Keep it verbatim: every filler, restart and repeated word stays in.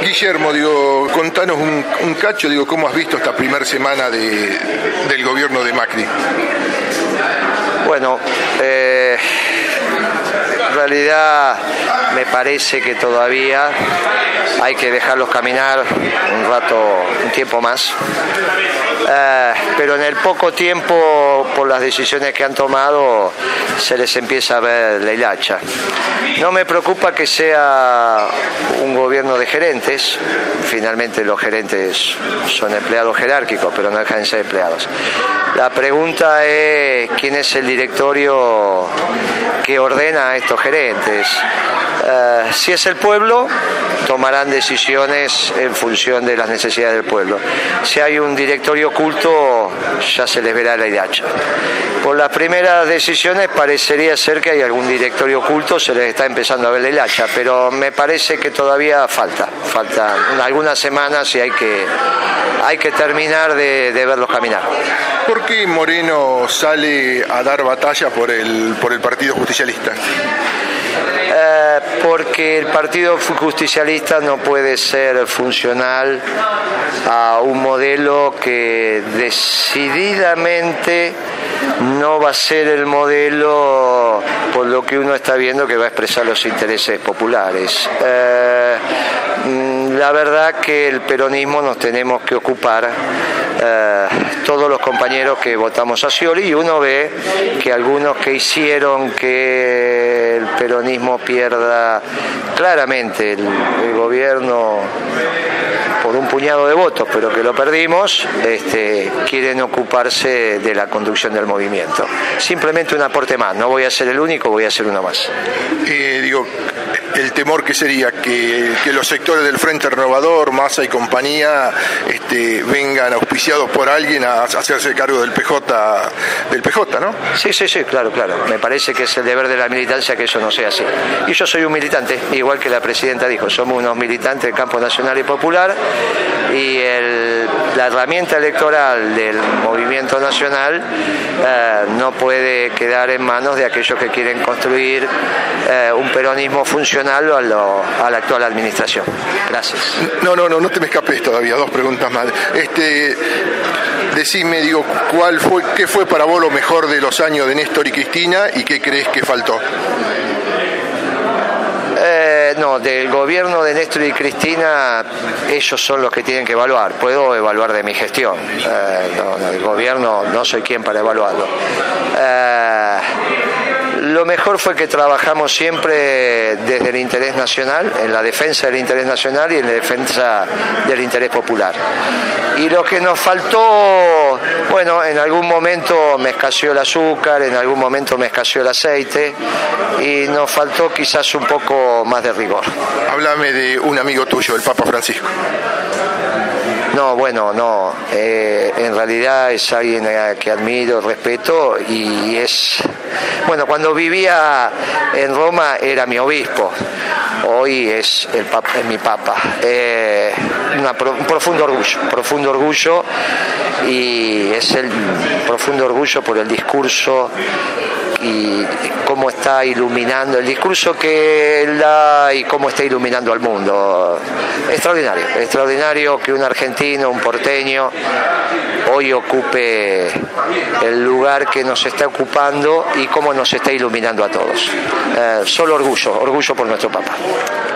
Guillermo, digo, contanos un, un cacho, digo, ¿cómo has visto esta primera semana de, del gobierno de Macri? Bueno, eh, en realidad me parece que todavía hay que dejarlos caminar un rato, un tiempo más. Eh, pero en el poco tiempo, por las decisiones que han tomado, se les empieza a ver la hilacha. No me preocupa que sea un gobierno de gerentes. Finalmente los gerentes son empleados jerárquicos, pero no dejan de ser empleados. La pregunta es quién es el directorio que ordena a estos gerentes. Uh, si es el pueblo, tomarán decisiones en función de las necesidades del pueblo. Si hay un directorio oculto, ya se les verá la hilacha. Por las primeras decisiones parecería ser que hay algún directorio oculto, se les está empezando a ver la hilacha, pero me parece que todavía falta, faltan algunas semanas y hay que, hay que terminar de, de verlos caminar. ¿Por qué Moreno sale a dar batalla por el, por el Partido Justicialista? Eh, porque el Partido Justicialista no puede ser funcional a un modelo que decididamente no va a ser el modelo por lo que uno está viendo que va a expresar los intereses populares. Eh, la verdad que el peronismo nos tenemos que ocupar eh, todos los compañeros que votamos a Scioli, y uno ve que algunos que hicieron que el peronismo pierda claramente el, el gobierno por un puñado de votos, pero que lo perdimos, este, quieren ocuparse de la conducción del movimiento. Simplemente un aporte más, no voy a ser el único, voy a ser uno más. Eh, digo, el temor que sería que, que los sectores del Frente Renovador, Massa y compañía, este, vengan auspiciados por alguien a hacerse cargo del P J, del P J, ¿no? Sí, sí, sí, claro, claro. Me parece que es el deber de la militancia que eso no sea así. Y yo soy un militante, igual que la presidenta dijo, somos unos militantes del campo nacional y popular, y el, la herramienta electoral del movimiento nacional eh, no puede quedar en manos de aquellos que quieren construir eh, un peronismo funcional a, lo, a la actual administración. Gracias. No, no, no, no te me escapes todavía, dos preguntas más. Este, decime, digo, ¿cuál fue, qué fue para vos lo mejor de los años de Néstor y Cristina y qué crees que faltó? Eh, no, del gobierno de Néstor y Cristina, ellos son los que tienen que evaluar. Puedo evaluar de mi gestión. Eh, no, no, el gobierno no soy quien para evaluarlo. Eh, Lo mejor fue que trabajamos siempre desde el interés nacional, en la defensa del interés nacional y en la defensa del interés popular. Y lo que nos faltó, bueno, en algún momento me escaseó el azúcar, en algún momento me escaseó el aceite, y nos faltó quizás un poco más de rigor. Háblame de un amigo tuyo, el Papa Francisco. No, bueno, no. Eh, en realidad es alguien que admiro, respeto, y es... Bueno, cuando vivía en Roma era mi obispo, hoy es, el papa, es mi papa. Eh, una, un profundo orgullo, profundo orgullo, y es el profundo orgullo por el discurso y cómo está iluminando, el discurso que él da y cómo está iluminando al mundo. Extraordinario, extraordinario que un argentino, un porteño, hoy ocupe el lugar que nos está ocupando y cómo nos está iluminando a todos. Eh, solo orgullo, orgullo por nuestro Papa.